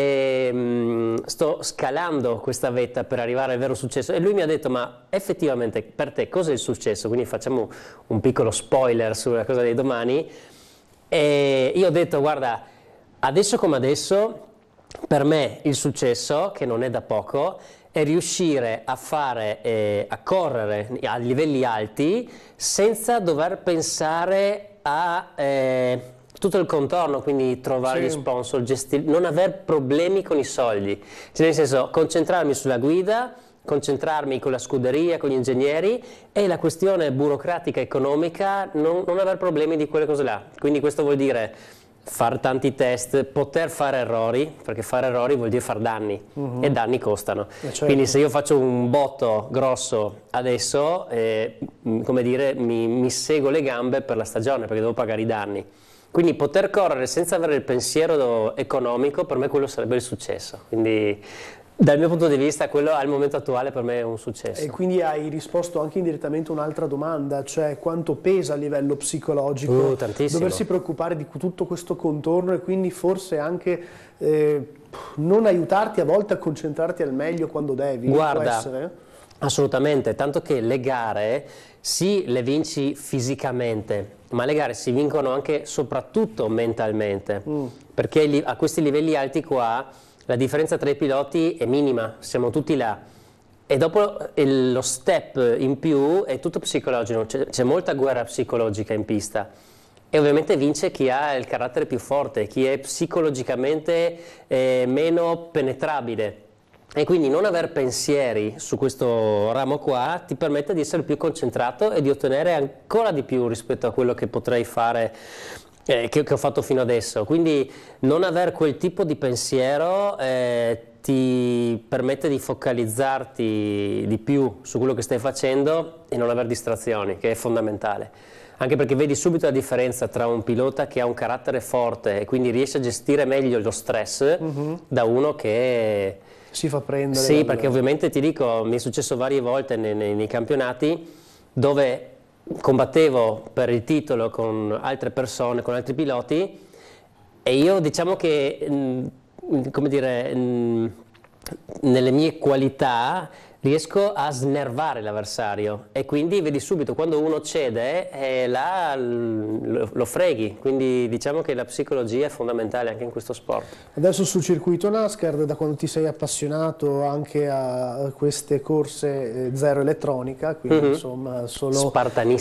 eh, sto scalando questa vetta per arrivare al vero successo, e lui mi ha detto: ma effettivamente per te cos'è il successo? Quindi facciamo un piccolo spoiler sulla cosa di domani, e io ho detto: guarda, adesso come adesso, per me il successo, che non è da poco, è riuscire a fare, eh, a correre a livelli alti senza dover pensare a eh, tutto il contorno, quindi trovare sì. gli sponsor, gestire, non avere problemi con i soldi, cioè nel senso concentrarmi sulla guida, concentrarmi con la scuderia, con gli ingegneri, e la questione burocratica economica non, non avere problemi di quelle cose là. Quindi questo vuol dire fare tanti test, poter fare errori, perché fare errori vuol dire far danni, uh-huh. e danni costano. Eh certo. Quindi se io faccio un botto grosso adesso, eh, come dire, mi, mi sego le gambe per la stagione, perché devo pagare i danni. Quindi poter correre senza avere il pensiero economico, per me quello sarebbe il successo. Quindi dal mio punto di vista quello al momento attuale per me è un successo. E quindi hai risposto anche indirettamente a un'altra domanda, cioè quanto pesa a livello psicologico uh, doversi preoccupare di tutto questo contorno, e quindi forse anche eh, non aiutarti a volte a concentrarti al meglio quando devi. Guarda, può essere? Assolutamente, tanto che le gare sì, le vinci fisicamente, ma le gare si vincono anche soprattutto mentalmente, mm. perché a questi livelli alti qua la differenza tra i piloti è minima, siamo tutti là, e dopo lo step in più è tutto psicologico, c'è molta guerra psicologica in pista, e ovviamente vince chi ha il carattere più forte, chi è psicologicamente eh, meno penetrabile, e quindi non aver pensieri su questo ramo qua ti permette di essere più concentrato e di ottenere ancora di più rispetto a quello che potrei fare, Eh, che, che ho fatto fino adesso. Quindi non aver quel tipo di pensiero eh, ti permette di focalizzarti di più su quello che stai facendo e non avere distrazioni, che è fondamentale. anche perché vedi subito la differenza tra un pilota che ha un carattere forte e quindi riesce a gestire meglio lo stress uh-huh. da uno che si fa prendere. Sì, dal... perché ovviamente ti dico, mi è successo varie volte nei, nei, nei campionati dove combattevo per il titolo con altre persone, con altri piloti, e io diciamo che, mh, come dire, mh, nelle mie qualità riesco a snervare l'avversario e quindi vedi subito quando uno cede eh, là lo, lo freghi, quindi diciamo che la psicologia è fondamentale anche in questo sport. Adesso sul circuito NASCAR, da quando ti sei appassionato anche a queste corse zero elettronica, quindi mm-hmm. insomma solo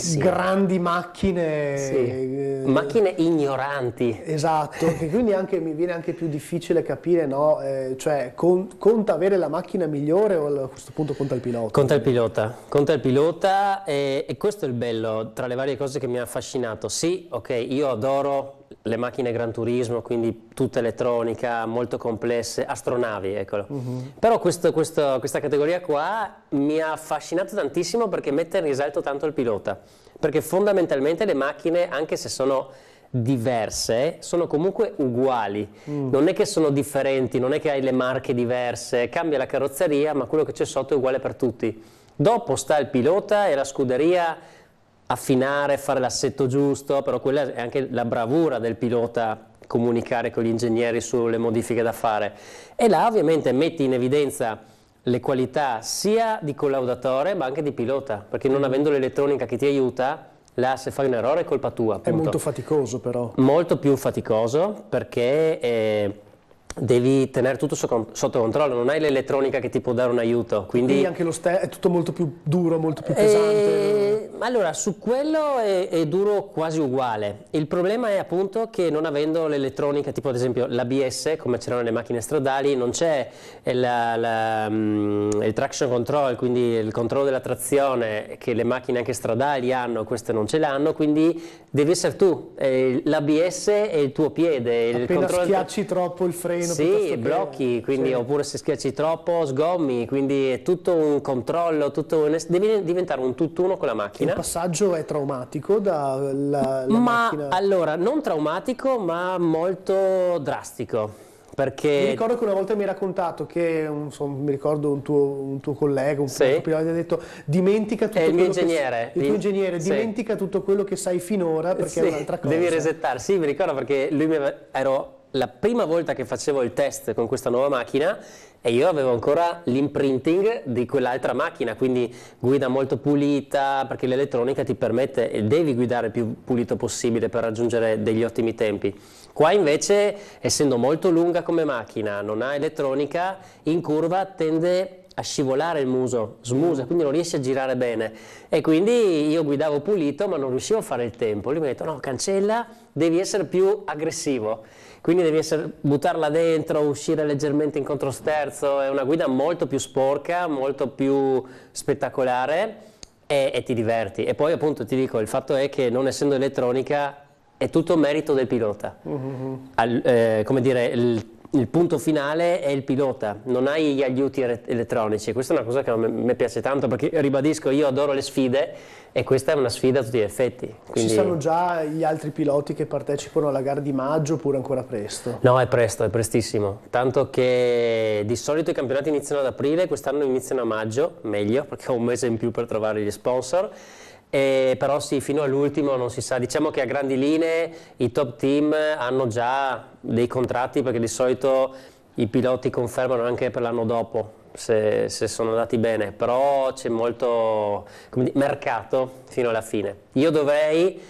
grandi macchine, sì. eh, macchine ignoranti. Esatto, che quindi anche, mi viene anche più difficile capire, no? Eh, cioè con, conta avere la macchina migliore o a questo punto conta il pilota? Conta il pilota, conta il pilota e, e questo è il bello tra le varie cose che mi ha affascinato. Sì, ok, io adoro le macchine Gran Turismo, quindi tutta elettronica, molto complesse, astronavi, eccolo. Uh-huh. Però questo, questo, questa categoria qua mi ha affascinato tantissimo perché mette in risalto tanto il pilota, perché fondamentalmente le macchine, anche se sono diverse, sono comunque uguali, mm. non è che sono differenti, non è che hai le marche diverse, cambia la carrozzeria ma quello che c'è sotto è uguale per tutti. Dopo sta il pilota e la scuderia affinare, fare l'assetto giusto, però quella è anche la bravura del pilota, comunicare con gli ingegneri sulle modifiche da fare, e là ovviamente metti in evidenza le qualità sia di collaudatore ma anche di pilota, perché non avendo l'elettronica che ti aiuta, là se fai un errore è colpa tua. Appunto. È molto faticoso però. Molto più faticoso perché eh, devi tenere tutto so- sotto controllo, non hai l'elettronica che ti può dare un aiuto. Quindi, quindi anche lo ste- è tutto molto più duro, molto più pesante. Eh, allora, su quello è, è duro quasi uguale. Il problema è appunto che non avendo l'elettronica, tipo ad esempio l'A B S, come c'erano le macchine stradali, non c'è la, la, um, il traction control, quindi il controllo della trazione che le macchine anche stradali hanno, queste non ce l'hanno, quindi devi essere tu. Eh, L'A B S è il tuo piede. Il Appena controllo schiacci troppo il freno. Sì, blocchi, quindi, sì. Oppure se schiacci troppo sgommi, quindi è tutto un controllo, tutto un... devi diventare un tutt'uno con la macchina. Il passaggio è traumatico dalla ma, macchina? Allora, non traumatico ma molto drastico. Perché... Mi ricordo che una volta mi hai raccontato che, insomma, mi ricordo un tuo, un tuo collega, un sì. pilota, ha detto dimentica tutto è il quello mio ingegnere. che, il tuo ingegnere, sì. dimentica tutto quello che sai finora perché sì. è un'altra cosa. Devi resettare, sì, mi ricordo perché lui mi aveva, ero la prima volta che facevo il test con questa nuova macchina e io avevo ancora l'imprinting di quell'altra macchina, quindi guida molto pulita, perché l'elettronica ti permette e devi guidare il più pulito possibile per raggiungere degli ottimi tempi. Qua invece, essendo molto lunga come macchina, non ha elettronica, in curva tende a scivolare il muso, smusa, quindi non riesce a girare bene e quindi io guidavo pulito ma non riuscivo a fare il tempo. Lui mi ha detto no, cancella, devi essere più aggressivo. Quindi devi essere, buttarla dentro, uscire leggermente in controsterzo, è una guida molto più sporca, molto più spettacolare e, e ti diverti. E poi appunto ti dico, il fatto è che non essendo elettronica è tutto merito del pilota. Mm-hmm. Al, eh, come dire, il, il punto finale è il pilota, non hai gli aiuti elettronici. Questa è una cosa che a me, me piace tanto perché, ribadisco, io adoro le sfide e questa è una sfida a tutti gli effetti. Quindi... Ci sanno già gli altri piloti che partecipano alla gara di maggio oppure ancora presto? No, è presto, è prestissimo, tanto che di solito i campionati iniziano ad aprile, quest'anno iniziano a maggio, meglio perché ho un mese in più per trovare gli sponsor. Eh, però sì, fino all'ultimo non si sa, diciamo che a grandi linee i top team hanno già dei contratti perché di solito i piloti confermano anche per l'anno dopo se, se sono andati bene, però c'è molto come dire, mercato fino alla fine. Io dovrei,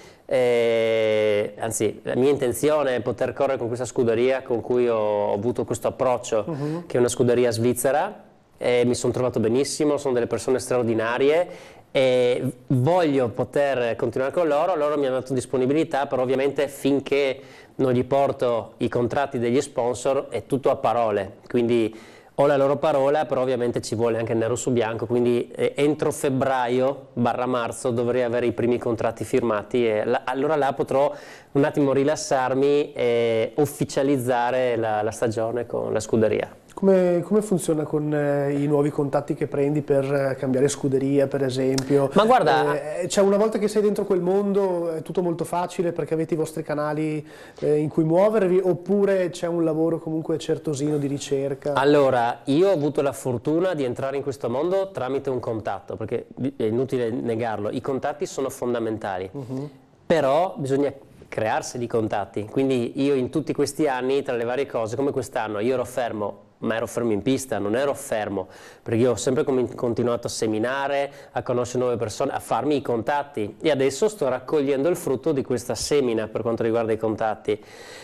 eh, anzi la mia intenzione è poter correre con questa scuderia con cui ho, ho avuto questo approccio, uh-huh. che è una scuderia svizzera e mi sono trovato benissimo, sono delle persone straordinarie e voglio poter continuare con loro. Loro mi hanno dato disponibilità, però ovviamente finché non gli porto i contratti degli sponsor è tutto a parole, quindi ho la loro parola, però ovviamente ci vuole anche nero su bianco, quindi eh, entro febbraio barra marzo dovrei avere i primi contratti firmati e la, allora là potrò un attimo rilassarmi e ufficializzare la, la stagione con la scuderia. Come, come funziona con eh, i nuovi contatti che prendi per eh, cambiare scuderia, per esempio? Ma guarda, eh, cioè una volta che sei dentro quel mondo è tutto molto facile perché avete i vostri canali eh, in cui muovervi, oppure c'è un lavoro comunque certosino di ricerca? Allora, io ho avuto la fortuna di entrare in questo mondo tramite un contatto, perché è inutile negarlo, i contatti sono fondamentali, uh-huh. però bisogna crearsi di contatti, quindi io in tutti questi anni, tra le varie cose, come quest'anno, io ero fermo, ma ero fermo in pista, non ero fermo, perché io ho sempre continuato a seminare, a conoscere nuove persone, a farmi i contatti, e adesso sto raccogliendo il frutto di questa semina per quanto riguarda i contatti,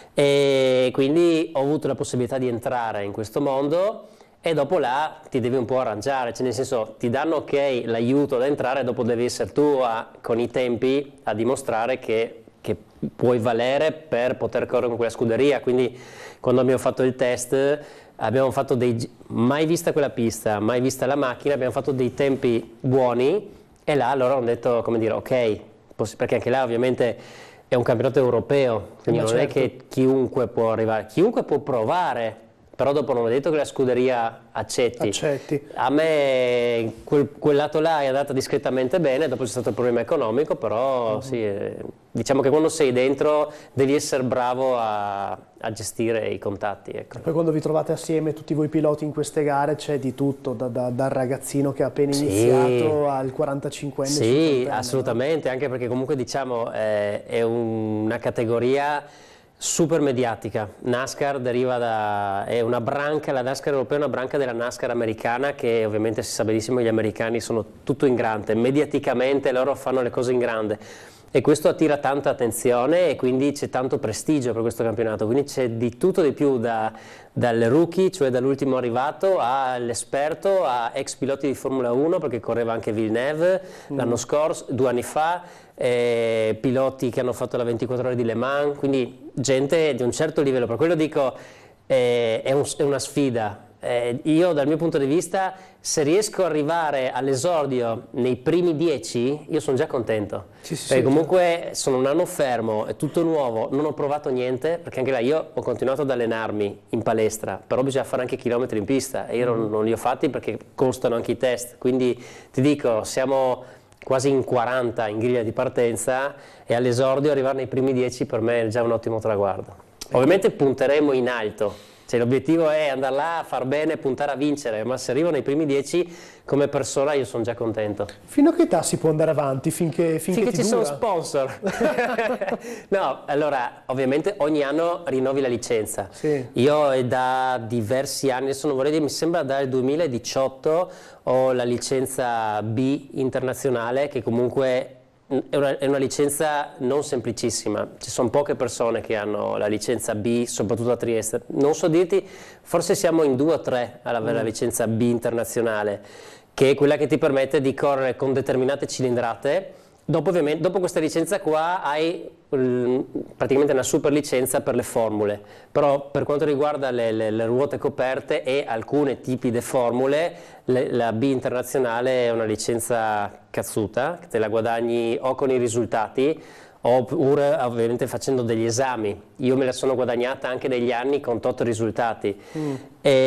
e quindi ho avuto la possibilità di entrare in questo mondo, e dopo là ti devi un po' arrangiare, cioè nel senso ti danno ok l'aiuto ad entrare, dopo devi essere tu a, con i tempi a dimostrare che, che puoi valere per poter correre con quella scuderia. Quindi quando abbiamo fatto il test abbiamo fatto dei, mai vista quella pista, mai vista la macchina, abbiamo fatto dei tempi buoni, e là loro hanno detto, come dire, ok, perché anche là ovviamente è un campionato europeo, quindi Ma non certo. è che chiunque può arrivare, chiunque può provare, però dopo non è detto che la scuderia accetti. Accetti. A me quel, quel lato là è andata discretamente bene, dopo c'è stato il problema economico, però uh-huh. sì, eh, diciamo che quando sei dentro devi essere bravo a, a gestire i contatti. Ecco. Poi quando vi trovate assieme tutti voi piloti in queste gare c'è di tutto, da, da, dal ragazzino che ha appena sì. iniziato al quarantacinquenne. Sì, assolutamente, no? Anche perché comunque diciamo eh, è un, una categoria super mediatica. NASCAR deriva da, è una branca, la NASCAR europea è una branca della NASCAR americana, che ovviamente si sa benissimo gli americani sono tutto in grande, mediaticamente loro fanno le cose in grande, e questo attira tanta attenzione e quindi c'è tanto prestigio per questo campionato, quindi c'è di tutto di più, da, dal rookie, cioè dall'ultimo arrivato, all'esperto, a ex piloti di Formula uno, perché correva anche Villeneuve mm. l'anno scorso, due anni fa, eh, piloti che hanno fatto la ventiquattro ore di Le Mans, quindi gente di un certo livello. Per quello dico eh, è, un, è una sfida. Eh, io dal mio punto di vista, se riesco ad arrivare all'esordio nei primi dieci, io sono già contento, sì, sì, perché sì, comunque sì. sono un anno fermo, è tutto nuovo, non ho provato niente, perché anche là io ho continuato ad allenarmi in palestra, però bisogna fare anche chilometri in pista, e io mm. non, non li ho fatti perché costano anche i test, quindi ti dico, siamo quasi in quaranta in griglia di partenza, e all'esordio arrivare nei primi dieci per me è già un ottimo traguardo. Ovviamente punteremo in alto, cioè l'obiettivo è andare là a far bene, puntare a vincere, ma se arrivo nei primi dieci come persona io sono già contento. Fino a che età si può andare avanti finché, finché, finché ti ci dura? sono sponsor? No, allora ovviamente ogni anno rinnovi la licenza. Sì. Io è da diversi anni, adesso non vorrei dire, mi sembra dal duemiladiciotto ho la licenza B internazionale, che comunque è una, è una licenza non semplicissima, ci sono poche persone che hanno la licenza B, soprattutto a Trieste. Non so dirti, forse siamo in due o tre ad avere mm. la licenza B internazionale, che è quella che ti permette di correre con determinate cilindrate. Dopo, ovviamente, dopo questa licenza qua hai um, praticamente una super licenza per le formule, però per quanto riguarda le, le, le ruote coperte e alcuni tipi di formule, le, la B internazionale è una licenza cazzuta, che te la guadagni o con i risultati oppure ovviamente facendo degli esami. Io me la sono guadagnata anche negli anni con tot risultati mm.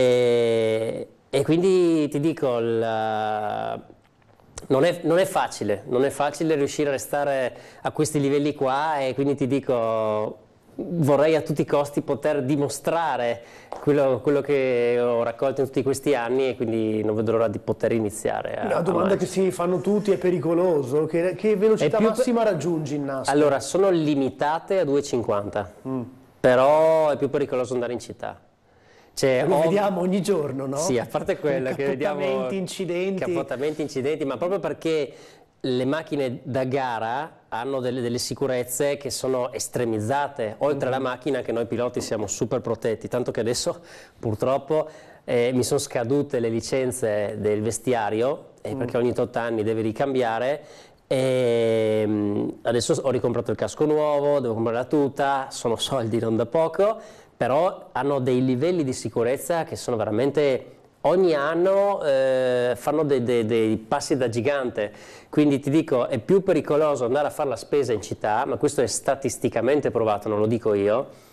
e, e quindi ti dico, la, Non è, non è facile, non è facile riuscire a restare a questi livelli qua, e quindi ti dico, vorrei a tutti i costi poter dimostrare quello, quello che ho raccolto in tutti questi anni, e quindi non vedo l'ora di poter iniziare. A, La domanda che si fanno tutti è pericoloso, che, che velocità massima per... raggiungi in NASCAR? Allora, sono limitate a due e cinquanta, mm. però è più pericoloso andare in città. Cioè, lo ho... vediamo ogni giorno, no? Sì, a parte quello che vediamo incidenti. Capotamenti, incidenti, ma proprio perché le macchine da gara hanno delle, delle sicurezze che sono estremizzate. Oltre alla macchina, che noi piloti siamo super protetti, tanto che adesso purtroppo eh, mi sono scadute le licenze del vestiario, eh, mm. perché ogni tot anni devi ricambiare. E adesso ho ricomprato il casco nuovo, devo comprare la tuta, sono soldi non da poco, però hanno dei livelli di sicurezza che sono veramente, ogni anno eh, fanno dei, dei, dei passi da gigante, quindi ti dico, è più pericoloso andare a fare la spesa in città, ma questo è statisticamente provato, non lo dico io,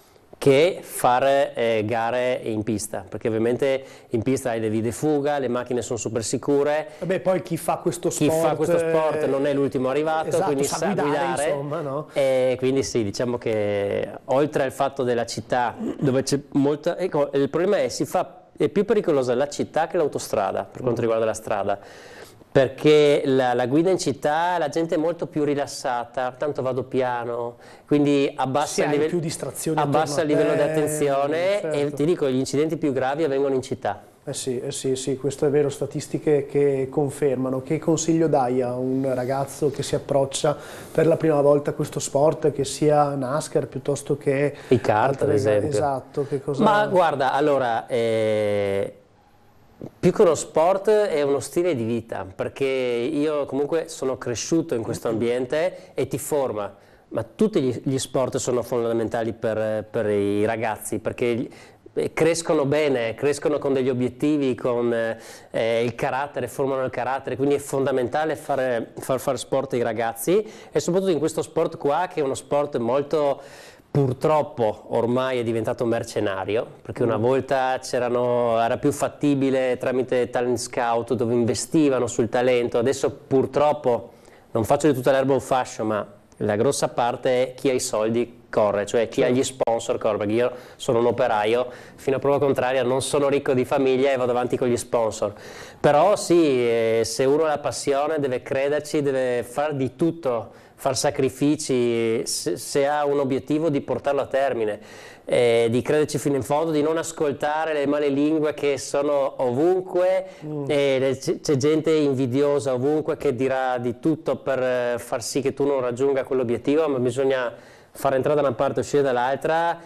che fare eh, gare in pista, perché ovviamente in pista hai le vie di fuga, le macchine sono super sicure. Vabbè, poi chi fa questo sport, chi fa questo sport non è l'ultimo arrivato, esatto, quindi sa sa guidare, guidare, insomma, no? E quindi sì, diciamo che oltre al fatto della città dove c'è molta, ecco, il problema è si fa è più pericolosa la città che l'autostrada per quanto riguarda la strada, perché la, la guida in città la gente è molto più rilassata, tanto vado piano, quindi abbassa, sì, il, live- più distrazioni abbassa il livello te, di attenzione, certo. E ti dico, gli incidenti più gravi avvengono in città. Eh sì, eh sì, sì, questo è vero, statistiche che confermano. Che consiglio dai a un ragazzo che si approccia per la prima volta a questo sport, che sia NASCAR piuttosto che i kart ad esempio? Esatto, che cosa... Ma guarda, allora, eh, più che uno sport è uno stile di vita, perché io comunque sono cresciuto in questo ambiente e ti forma. Ma tutti gli, gli sport sono fondamentali per, per i ragazzi, perché crescono bene, crescono con degli obiettivi, con eh, il carattere, formano il carattere, quindi è fondamentale fare, far fare sport ai ragazzi, e soprattutto in questo sport qua, che è uno sport molto, purtroppo ormai è diventato mercenario, perché una volta c'erano, era più fattibile tramite talent scout, dove investivano sul talento. Adesso purtroppo, non faccio di tutta l'erba un fascio, ma la grossa parte è chi ha i soldi corre, cioè chi ha gli sponsor corre, perché io sono un operaio, fino a prova contraria non sono ricco di famiglia e vado avanti con gli sponsor. Però sì, eh, se uno ha la passione deve crederci, deve fare di tutto, far sacrifici, se, se ha un obiettivo di portarlo a termine, eh, di crederci fino in fondo, di non ascoltare le male lingue che sono ovunque, mm. e c'è gente invidiosa ovunque che dirà di tutto per far sì che tu non raggiunga quell'obiettivo, ma bisogna fare entrare da una parte e uscire dall'altra,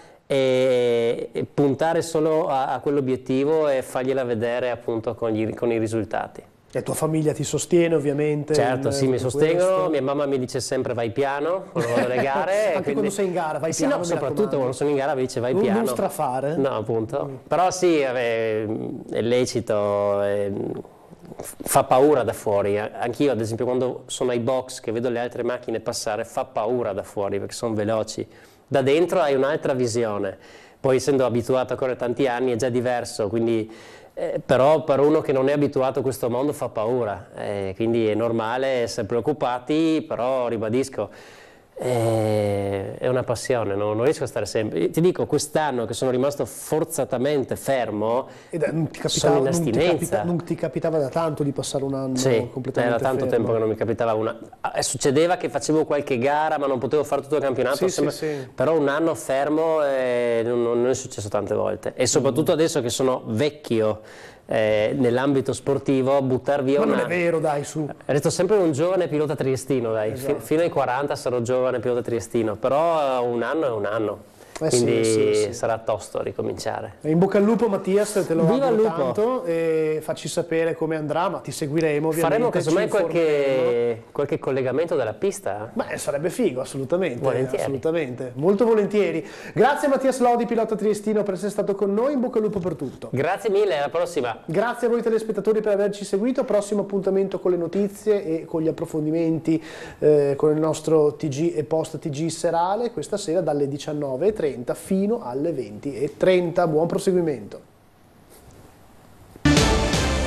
e, e puntare solo a, a quell'obiettivo e fargliela vedere appunto con, gli, con i risultati. E tua famiglia ti sostiene ovviamente? Certo, in, sì, mi in sostengono, questo. Mia mamma mi dice sempre vai piano quando vado alle gare. Anche quindi... quando sei in gara vai sì, piano, no, soprattutto quando sono in gara mi dice vai non, piano. Non strafare? No, appunto. Mm. Però sì, vabbè, è lecito, è... fa paura da fuori. Anch'io ad esempio quando sono ai box che vedo le altre macchine passare fa paura da fuori perché sono veloci. Da dentro hai un'altra visione, poi essendo abituato a correre tanti anni è già diverso, quindi eh, però per uno che non è abituato a questo mondo fa paura, eh, quindi è normale essere preoccupati, però ribadisco, eh, è una passione, no? Non riesco a stare sempre. Io ti dico, quest'anno che sono rimasto forzatamente fermo, e da, non ti capitava, sono in non ti, astinenza. capita, non ti capitava da tanto di passare un anno sì, completamente era tanto fermo. tempo che non mi capitava una. Eh, succedeva che facevo qualche gara ma non potevo fare tutto il campionato, sì, sembra... sì, sì. però un anno fermo eh, non, non è successo tante volte, e soprattutto mm. adesso che sono vecchio eh, nell'ambito sportivo, buttar via ma una... non è vero, dai, su. Resto sempre un giovane pilota triestino, dai, esatto. fino ai quaranta sarò giovane pilota triestino, però un anno è un anno. Eh quindi sì, sì, sì. sarà tosto ricominciare. In bocca al lupo Mattias, te lo Viva auguro il lupo. tanto, e facci sapere come andrà, ma ti seguiremo ovviamente. Faremo casomai ci qualche, qualche collegamento dalla pista? Beh, sarebbe figo, assolutamente, Volentieri. assolutamente, molto volentieri. Grazie Mattias Lodi, pilota triestino, per essere stato con noi, in bocca al lupo per tutto. Grazie mille, alla prossima. Grazie a voi telespettatori per averci seguito, prossimo appuntamento con le notizie e con gli approfondimenti eh, con il nostro T G e post T G serale, questa sera dalle diciannove e trenta fino alle venti e trenta. Buon proseguimento.